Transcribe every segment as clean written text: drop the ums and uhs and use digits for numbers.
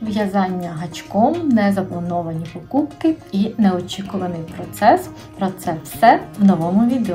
В'язання гачком, незаплановані покупки і неочікуваний процес. Про це все в новому відео.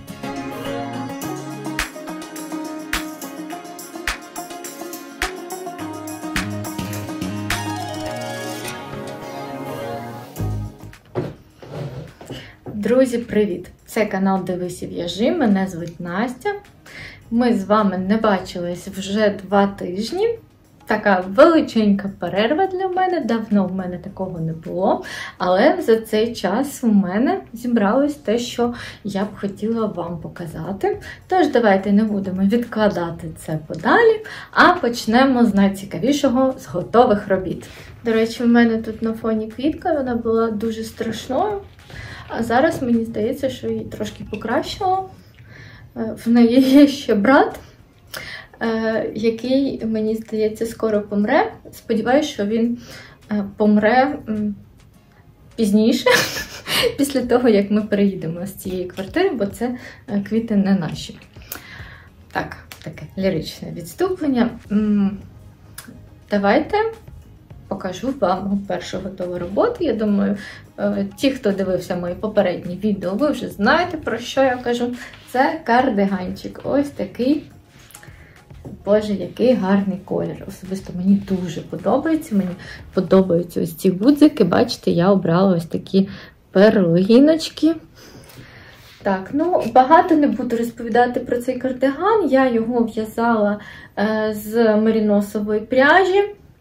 Друзі, привіт! Це канал Дивись і в'яжи, мене звуть Настя. Ми з вами не бачились вже 2 тижні. Така величенька перерва для мене, давно в мене такого не було, але за цей час у мене зібралось те, що я б хотіла вам показати. Тож давайте не будемо відкладати це подалі, а почнемо з найцікавішого, з готових робіт. До речі, в мене тут на фоні квітка, вона була дуже страшною, а зараз мені здається, що її трошки покращило. В неї є ще брат, який, мені здається, скоро помре. Сподіваюся, що він помре пізніше, після того, як ми переїдемо з цієї квартири, бо це квіти не наші. Так, таке ліричне відступлення. Давайте покажу вам першу готову роботу. Я думаю, ті, хто дивився мої попередні відео, ви вже знаєте, про що я кажу. Це кардиганчик. Ось такий. Боже, який гарний колір. Особисто мені дуже подобається. Мені подобаються ось ці гудзики. Бачите, я обрала ось такі перлиночки. Так, ну, багато не буду розповідати про цей кардиган. Я його в'язала з меріносової пряжі.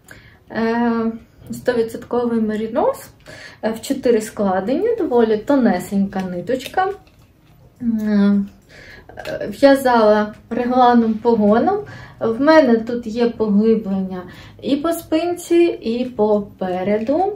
100% мерінос. В 4 складені, доволі тонесенька ниточка. В'язала регланним погоном. В мене тут є поглиблення і по спинці, і попереду.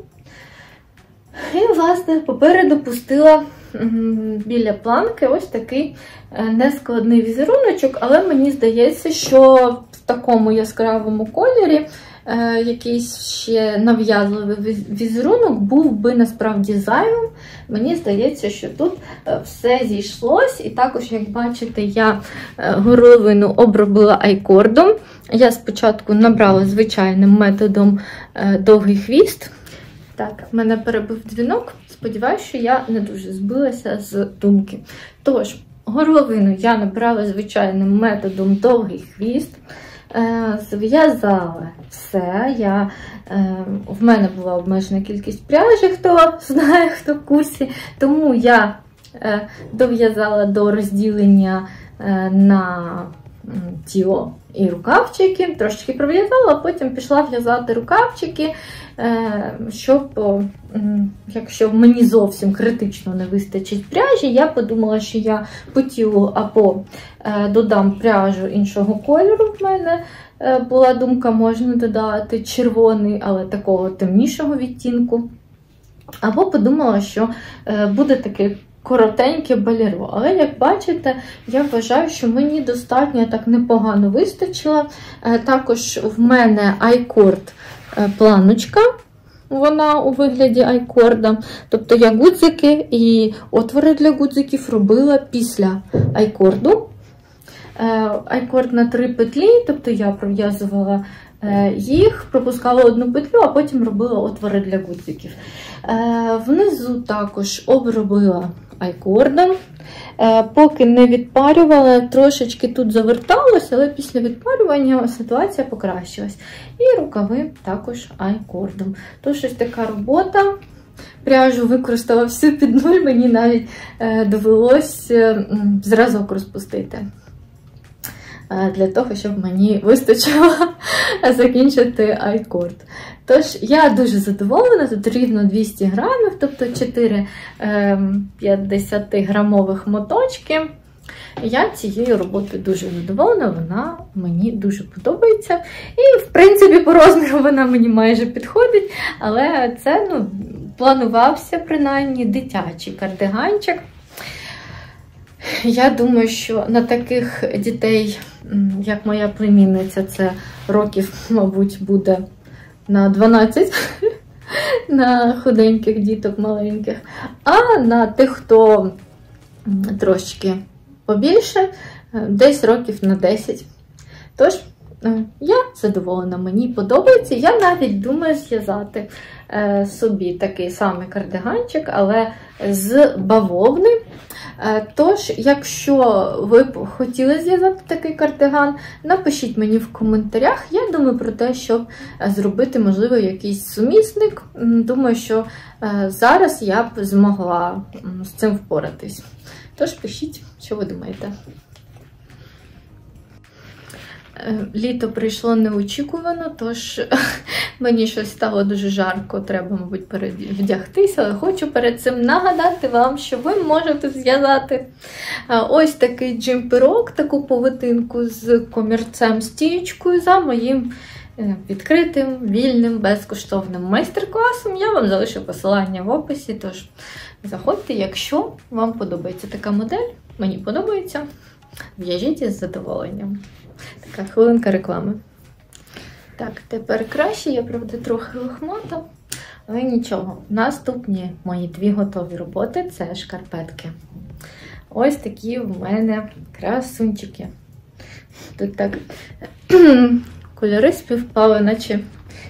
І, власне, попереду пустила біля планки ось такий нескладний візеруночок, але мені здається, що в такому яскравому кольорі якийсь ще нав'язливий візерунок був би насправді зайвим. Мені здається, що тут все зійшлось. І також, як бачите, я горловину обробила айкордом. Я спочатку набрала звичайним методом довгий хвіст. Так, мене перебив дзвінок. Сподіваюся, що я не дуже збилася з думки. Тож, горловину я набрала звичайним методом довгий хвіст. Зв'язала все. В мене була обмежена кількість пряжі, хто знає, хто в курсі. Тому я дов'язала до розділення на тіло і рукавчики. Трошечки пров'язала, а потім пішла в'язати рукавчики, щоб, якщо мені зовсім критично не вистачить пряжі, я подумала, що я по тілу або додам пряжу іншого кольору. В мене була думка, можна додати червоний, але такого темнішого відтінку. Або подумала, що буде таке коротеньке балеро. Але, як бачите, я вважаю, що мені достатньо так непогано вистачило. Також в мене айкорд планочка. Вона у вигляді айкорда. Тобто я гудзики і отвори для гудзиків робила після айкорду. Айкорд на 3 петлі, тобто я пров'язувала їх, пропускала 1 петлю, а потім робила отвори для гудзиків. Внизу також обробила айкордом. Поки не відпарювала, трошечки тут заверталося, але після відпарювання ситуація покращилась. І рукави також айкордом. Тож ось така робота. Пряжу використала всю під нуль, мені навіть довелось зразок розпустити. Для того, щоб мені вистачило закінчити айкорд. Тож, я дуже задоволена, тут рівно 200 грамів, тобто 4 50-грамових моточки. Я цією роботою дуже задоволена, вона мені дуже подобається. І, в принципі, по розміру вона мені майже підходить, але це, планувався, принаймні, дитячий кардиганчик. Я думаю, що на таких дітей, як моя племінниця, це років, мабуть, буде на 12, на худеньких діток маленьких, а на тих, хто трошки побільше, десь років на 10. Тож, я задоволена, мені подобається. Я навіть думаю зв'язати собі такий самий кардиганчик, але з бавовни. Тож, якщо ви б хотіли зв'язати такий кардиган, напишіть мені в коментарях. Я думаю про те, щоб зробити, можливо, якийсь сумісник. Думаю, що зараз я б змогла з цим впоратись. Тож, пишіть, що ви думаєте. Літо прийшло неочікувано, тож мені щось стало дуже жарко, треба, мабуть, перевдягтися, але хочу перед цим нагадати вам, що ви можете зв'язати ось такий джемперок, таку повитинку з комірцем, стієчкою за моїм відкритим, вільним, безкоштовним майстер-класом. Я вам залишу посилання в описі, тож заходьте, якщо вам подобається така модель, мені подобається, в'яжіть із задоволенням. Така хвилинка реклами. Так, тепер краще, я, правда, трохи лохмата, але нічого. Наступні мої дві готові роботи – це шкарпетки. Ось такі в мене красунчики. Тут так кольори співпали, наче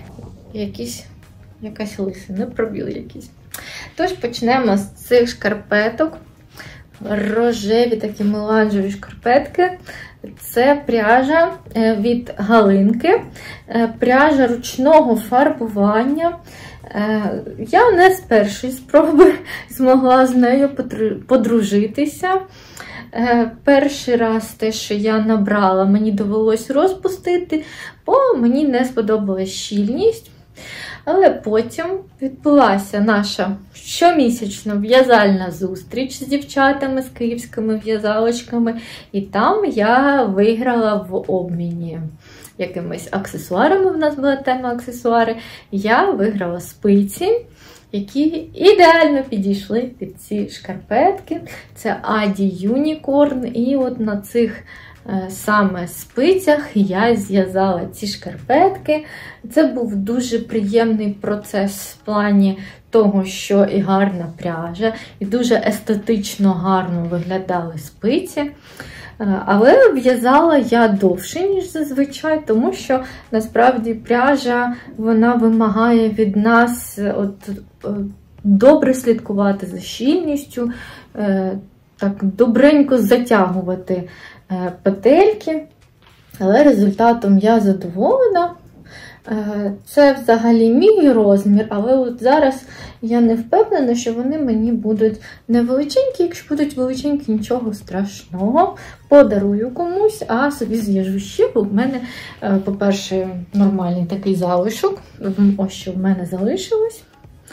якась лисина, пробіл якийсь. Тож почнемо з цих шкарпеток. Рожеві такі меланжеві шкарпетки. Це пряжа від Галинки, пряжа ручного фарбування. Я не з першої спроби змогла з нею подружитися. Перший раз те, що я набрала, мені довелось розпустити, бо мені не сподобалась щільність. Але потім відбулася наша щомісячна в'язальна зустріч з дівчатами, з київськими в'язалочками. І там я виграла в обміні якимись аксесуарами, в нас була тема аксесуари. Я виграла спиці, які ідеально підійшли під ці шкарпетки. Це Аді Unicorn. І от на цих саме спицях я зв'язала ці шкарпетки. Це був дуже приємний процес в плані того, що і гарна пряжа, і дуже естетично гарно виглядали спиці. Але в'язала я довше, ніж зазвичай, тому що насправді пряжа, вона вимагає від нас добре слідкувати за щільністю, так добренько затягувати петельки, але результатом я задоволена. Це взагалі мій розмір, але от зараз я не впевнена, що вони мені будуть невеличенькі. Якщо будуть величенькі, нічого страшного. Подарую комусь, а собі зв'яжу ще, бо в мене, по-перше, нормальний такий залишок. Ось що в мене залишилось.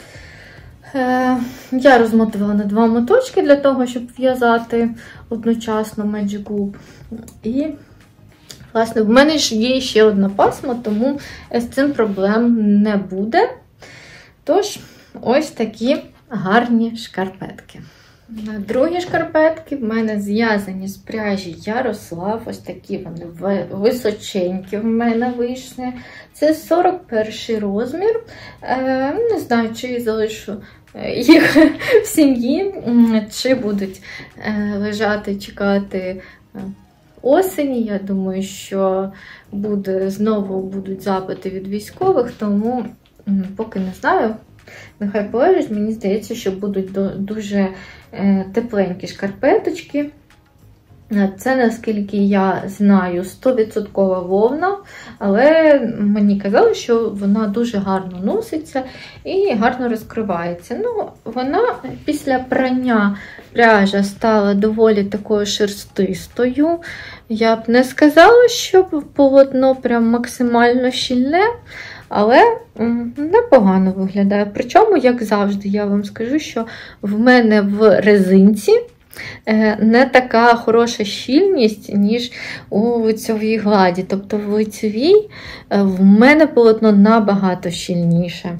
Я розмотувала на 2 моточки для того, щоб в'язати одночасно Magic Loop. І, власне, в мене ж є ще одна пасма, тому з цим проблем не буде. Тож, ось такі гарні шкарпетки. Другі шкарпетки в мене зв'язані з пряжі Ярослав. Ось такі вони височенькі в мене вийшли. Це 41 розмір. Не знаю, чи залишу їх в сім'ї, чи будуть лежати, чекати осені. Я думаю, що знову будуть запити від військових, тому поки не знаю. Нехай полежать, мені здається, що будуть дуже тепленькі шкарпеточки. Це, наскільки я знаю, 100% вовна, але мені казали, що вона дуже гарно носиться і гарно розкривається. Ну, вона після прання пряжа стала доволі такою шерстистою. Я б не сказала, що полотно прям максимально щільне, але непогано виглядає. Причому, як завжди, я вам скажу, що в мене в резинці не така хороша щільність, ніж у лицьовій гладі. Тобто в лицьовій в мене полотно набагато щільніше.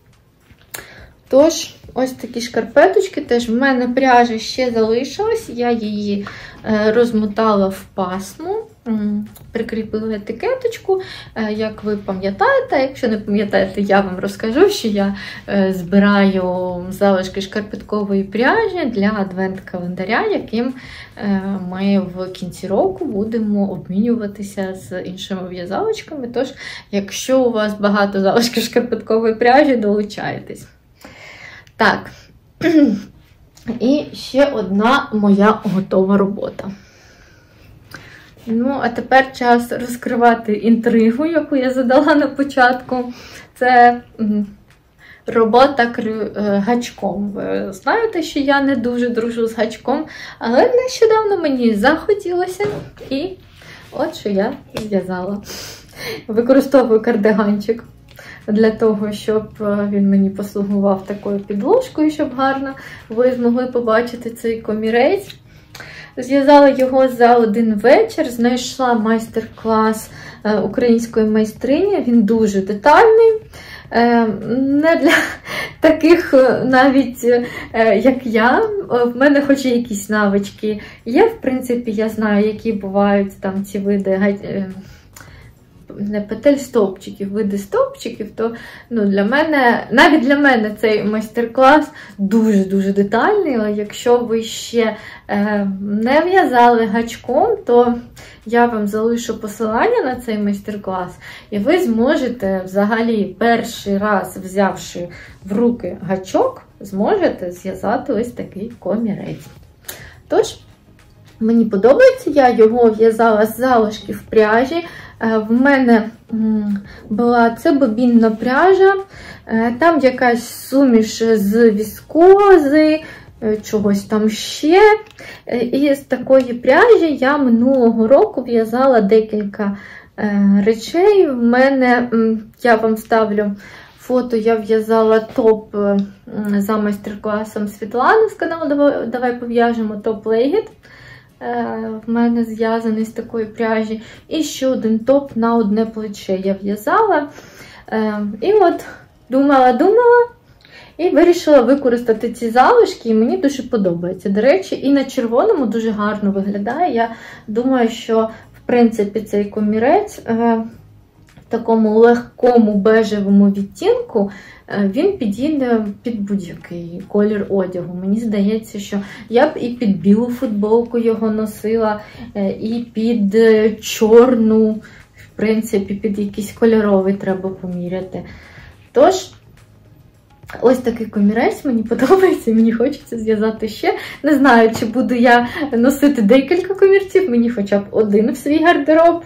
Тож, ось такі шкарпеточки. Теж в мене пряжа ще залишилась, я її розмотала в пасму. прикріпила етикеточку. Як ви пам'ятаєте, якщо не пам'ятаєте, я вам розкажу, що я збираю залишки шкарпеткової пряжі для адвент-календаря, яким ми в кінці року будемо обмінюватися з іншими в'язалочками. Тож, якщо у вас багато залишків шкарпеткової пряжі, долучайтесь. Так, і ще одна моя готова робота. Ну, а тепер час розкривати інтригу, яку я задала на початку. Це робота гачком. Ви знаєте, що я не дуже дружу з гачком, але нещодавно мені захотілося, і от що я зв'язала. Використовую кардиганчик для того, щоб він мені послугував такою підложкою, щоб гарно ви змогли побачити цей комірець. Зв'язала його за один вечір, знайшла майстер-клас української майстрині, він дуже детальний. Не для таких навіть, як я. В мене хоч і якісь навички є, в принципі, я знаю, які бувають там ці види не петель, стовпчиків, види стовпчиків, то для мене, навіть для мене цей майстер-клас дуже-дуже детальний, але якщо ви ще не в'язали гачком, то я вам залишу посилання на цей майстер-клас, і ви зможете взагалі перший раз, взявши в руки гачок, зможете зв'язати ось такий комірець. Тож, мені подобається, я його в'язала з залишків пряжі. В мене була це бобінна пряжа, там якась суміш з віскози, чогось там ще. І з такої пряжі я минулого року в'язала декілька речей. В мене, я вам ставлю фото, я в'язала топ за майстер-класом Світлани з каналу «Давай пов'яжемо», топ Легіт. В мене зв'язаний з такої пряжі. І ще один топ на одне плече я в'язала. І от думала, і вирішила використати ці залишки, і мені дуже подобається. До речі, і на червоному дуже гарно виглядає. Я думаю, що, в принципі, цей комірець в такому легкому бежевому відтінку, він підійде під будь-який колір одягу. Мені здається, що я б і під білу футболку його носила, і під чорну, в принципі, під якийсь кольоровий треба поміряти. Тож, ось такий комірець, мені подобається, мені хочеться зв'язати ще. Не знаю, чи буду я носити декілька комірців, мені хоча б один в свій гардероб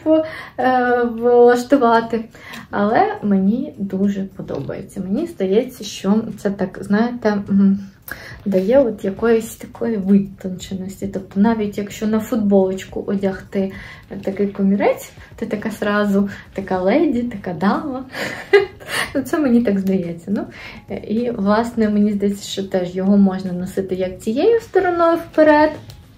влаштувати. Але мені дуже подобається. Мені здається, що це так, знаєте, дає от якоїсь такої витонченості. Тобто навіть якщо на футболочку одягти такий комірець, ти така сразу така леді, така дама. Це мені так здається. І, власне, мені здається, що теж його можна носити як цією стороною вперед,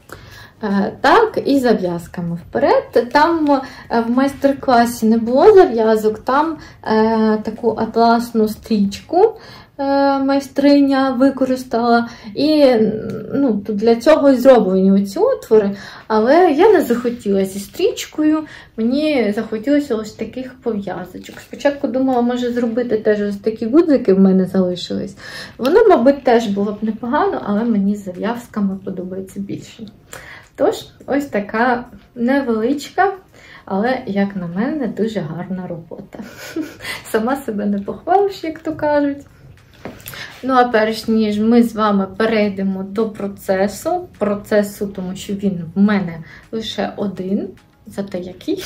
так і зав'язками вперед. Там в майстер-класі не було зав'язок, там таку атласну стрічку майстриня використала. І тут для цього і зроблені оці отвори. Але я не захотіла зі стрічкою, мені захотілося ось таких пов'язочок. Спочатку думала, може зробити теж ось такі гудзики в мене залишились. Воно, мабуть, теж було б непогано, але мені з зав'язками подобається більше. Тож, ось така невеличка, але, як на мене, дуже гарна робота. Сама себе не похвалиш, як то кажуть. А перш ніж ми з вами перейдемо до процесу, тому що він в мене лише один, зате який.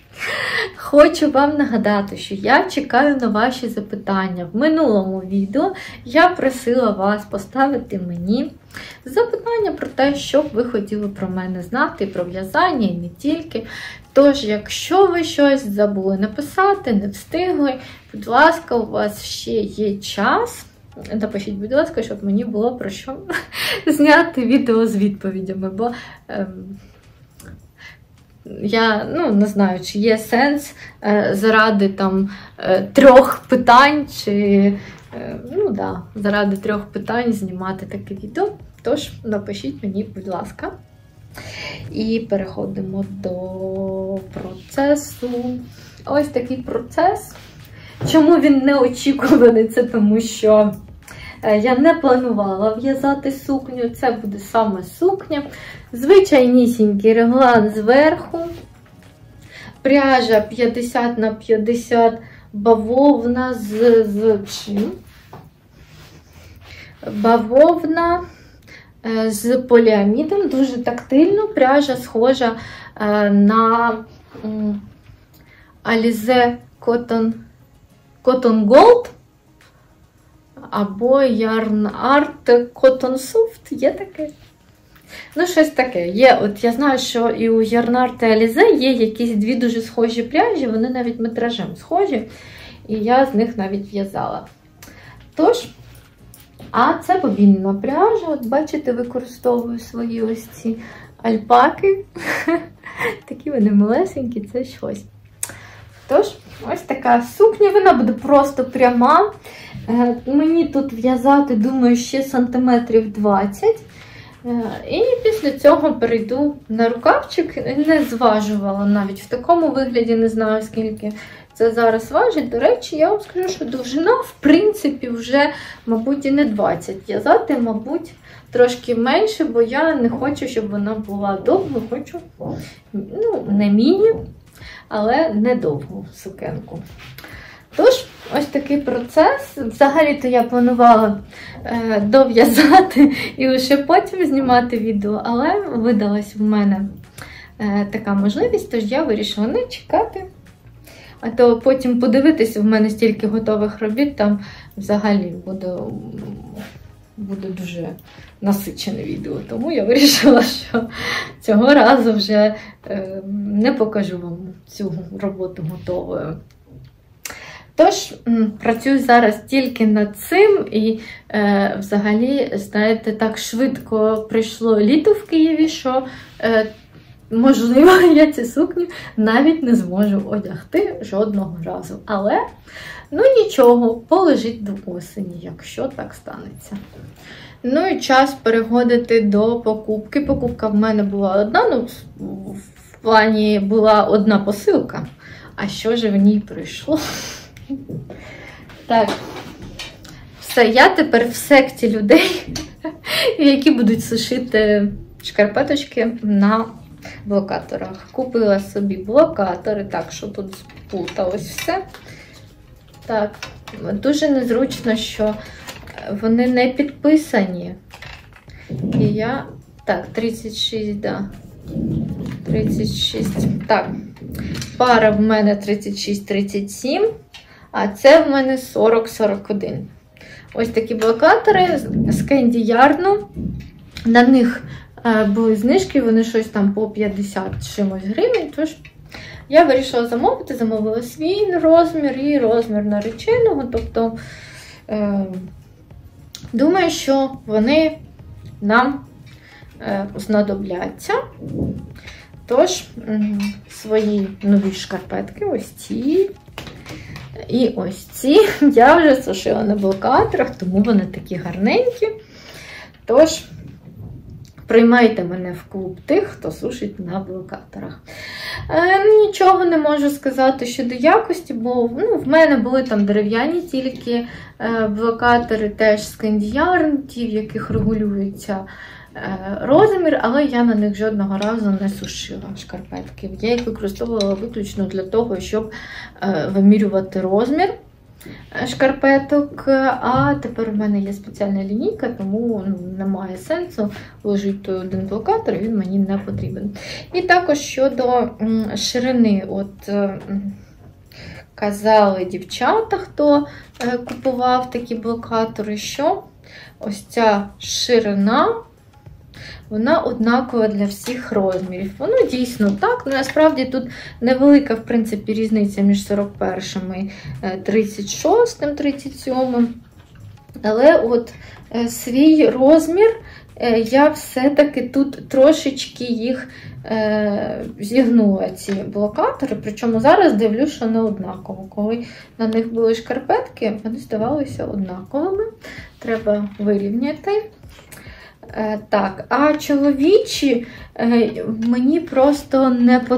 Хочу вам нагадати, що я чекаю на ваші запитання. В минулому відео я просила вас поставити мені запитання про те, що б ви хотіли про мене знати, про в'язання і не тільки. Тож, якщо ви щось забули написати, не встигли, будь ласка, у вас ще є час. Напишіть, будь ласка, щоб мені було про що зняти відео з відповідями, бо я не знаю, чи є сенс заради 3 питань, чи заради 3 питань знімати таке відео. Тож, напишіть мені, будь ласка. І переходимо до процесу. Ось такий процес. Чому він неочікуваний? Це тому, що я не планувала в'язати сукню. Це буде саме сукня. Звичайнісінький реглан зверху. Пряжа 50 на 50, бавовна з чим? Бавовна з поліамідом, дуже тактильно. Пряжа схожа на Alize Cotton Gold або Yarn Art Cotton Soft, є таке. Ну, щось таке. Є, от я знаю, що і у Yarn Art і Alize є якісь дві дуже схожі пряжі, вони навіть метражем схожі, і я з них навіть в'язала. Тож, а це бобінна пряжа, от бачите, використовую свої ось ці альпаки. Такі вони малесенькі, це щось. Тож, ось така сукня, вона буде просто пряма. Мені тут в'язати, думаю, ще сантиметрів 20. І після цього перейду на рукавчик. Не зважувала навіть в такому вигляді, не знаю, скільки це зараз важить. До речі, я вам скажу, що довжина, в принципі, вже, мабуть, і не 20. В'язати, мабуть, трошки менше, бо я не хочу, щоб вона була довго. Хочу, ну, не міні, але не довгу сукенку. Тож, ось такий процес. Взагалі-то я планувала дов'язати і лише потім знімати відео, але видалась в мене така можливість, тож я вирішила не чекати. А то потім подивитися, в мене стільки готових робіт, там взагалі буде дуже насичене відео. Тому я вирішила, що цього разу вже не покажу вам цю роботу готовою. Тож, працюю зараз тільки над цим, і взагалі, знаєте, так швидко прийшло літо в Києві, що, можливо, я цю сукню навіть не зможу одягти жодного разу. Але, ну нічого, полежить до осені, якщо так станеться. Ну і час переходити до покупки. Покупка в мене була одна, ну, в плані була одна посилка. А що ж в ній прийшло? Так, все, я тепер в секті людей, які будуть сушити шкарпеточки на блокаторах. Купила собі блокатори, так, що тут сплуталось все. Так, дуже незручно, що вони не підписані. І я, так, 36, да, 36, так, пара в мене 36-37. А це в мене 40-41. Ось такі блокатори з Candy Yarn. На них були знижки, вони щось там по 50 чимось гривень. Тож я вирішила замовити, замовила свій розмір і розмір нареченого. Тобто, думаю, що вони нам знадобляться. Тож, свої нові шкарпетки, ось ці. І ось ці я вже сушила на блокаторах, тому вони такі гарненькі. Тож, приймайте мене в клуб тих, хто сушить на блокаторах. Нічого не можу сказати щодо якості, бо ну, в мене були там дерев'яні тільки блокатори, теж з Candy Yarn, ті, в яких регулюється розмір, але я на них жодного разу не сушила шкарпетки. Я їх використовувала виключно для того, щоб вимірювати розмір шкарпеток, а тепер у мене є спеціальна лінійка, тому немає сенсу лежить той один блокатор, він мені не потрібен. І також щодо ширини, от казали дівчата, хто купував такі блокатори, що ось ця ширина, вона однакова для всіх розмірів. Воно дійсно так, але насправді тут невелика, в принципі, різниця між 41 і 36, 37. Але от свій розмір я все-таки тут трошечки їх зігнула, ці блокатори. Причому зараз дивлюсь, що не однаково. Коли на них були шкарпетки, вони здавалися однаковими. Треба вирівняти. Так, а чоловічі мені просто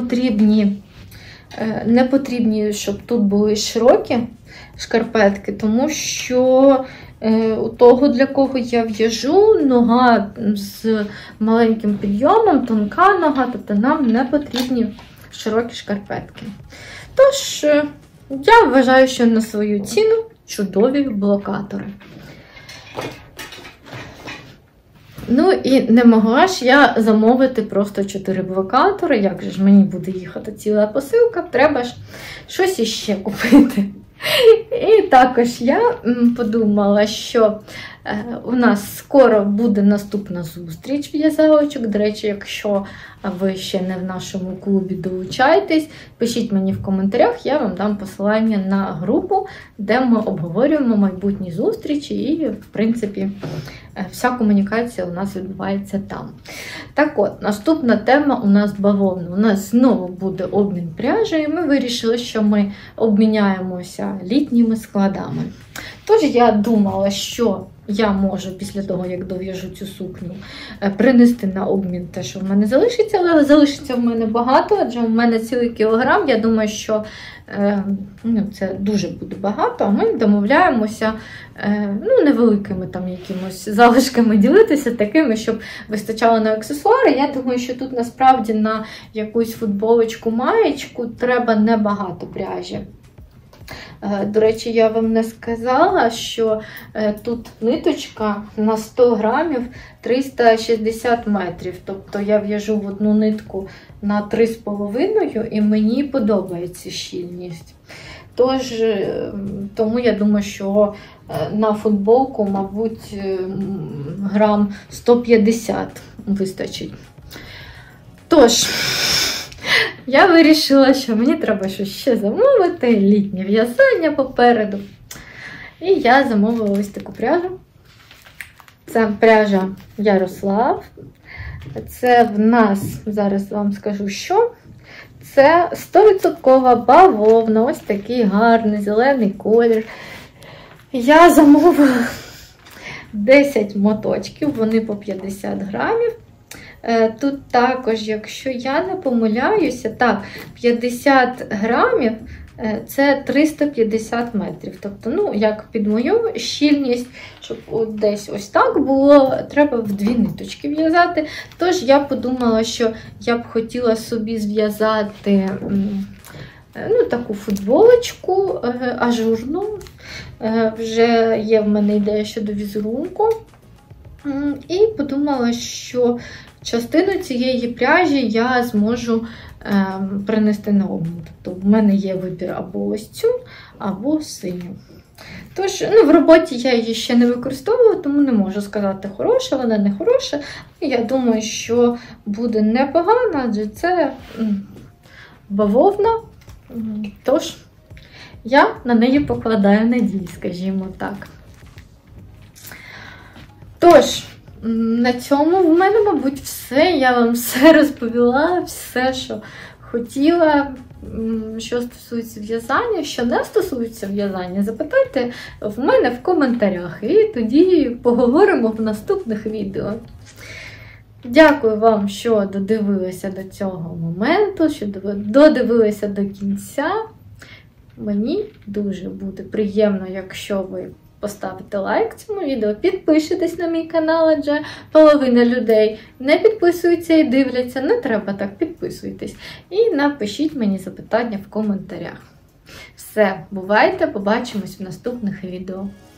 не потрібні, щоб тут були широкі шкарпетки, тому що у того, для кого я в'яжу, нога з маленьким підйомом, тонка нога, тобто нам не потрібні широкі шкарпетки. Тож, я вважаю, що на свою ціну чудові блокатори. Ну і не могла ж я замовити просто 4 блокатори, як же ж мені буде їхати ціла посилка, треба ж щось іще купити. І також я подумала, що у нас скоро буде наступна зустріч в'язалочок. До речі, якщо ви ще не в нашому клубі, долучайтесь, пишіть мені в коментарях, я вам дам посилання на групу, де ми обговорюємо майбутні зустрічі і, в принципі, вся комунікація у нас відбувається там. Так от, наступна тема у нас бавовна. У нас знову буде обмін пряжі, і ми вирішили, що ми обміняємося літніми складами. Тож я думала, що я можу після того, як дов'яжу цю сукню, принести на обмін те, що в мене залишиться, але залишиться в мене багато, адже в мене цілий кілограм. Я думаю, що це дуже буде багато, а ми домовляємося невеликими там якимось залишками ділитися, такими, щоб вистачало на аксесуари. Я думаю, що тут насправді на якусь футболочку, маєчку треба небагато пряжі. До речі, я вам не сказала, що тут ниточка на 100 грамів 360 метрів. Тобто я в'яжу в одну нитку на 3,5 і мені подобається щільність. Тож, тому я думаю, що на футболку, мабуть, грам 150 вистачить. Тож, я вирішила, що мені треба щось ще замовити, літнє в'язання попереду. І я замовила ось таку пряжу. Це пряжа Ярослав. Це в нас, зараз вам скажу, що. Це 100% бавовна, ось такий гарний зелений колір. Я замовила 10 моточків, вони по 50 грамів. Тут також, якщо я не помиляюся, так, 50 грамів це 350 метрів. Тобто, як під мою щільність, щоб десь ось так було, треба в 2 ниточки в'язати. Тож я подумала, що я б хотіла собі зв'язати таку футболочку ажурну. Вже є в мене ідея щодо візерунку. І подумала, що частину цієї пряжі я зможу принести на обмін. Тобто в мене є вибір або ось цю, або синю. Тож, в роботі я її ще не використовувала, тому не можу сказати, хороша вона, не хороша. Я думаю, що буде непогано, адже це бавовна. Тож, я на неї покладаю надії, скажімо так. Тож, на цьому в мене, мабуть, все. Я вам все розповіла, все, що хотіла. Що стосується в'язання, що не стосується в'язання, запитайте в мене в коментарях. І тоді поговоримо в наступних відео. Дякую вам, що додивилися до цього моменту, що додивилися до кінця. Мені дуже буде приємно, якщо ви поставите лайк цьому відео, підпишитесь на мій канал, адже половина людей не підписуються і дивляться. Не треба так, підписуйтесь. І напишіть мені запитання в коментарях. Все, бувайте, побачимось в наступних відео.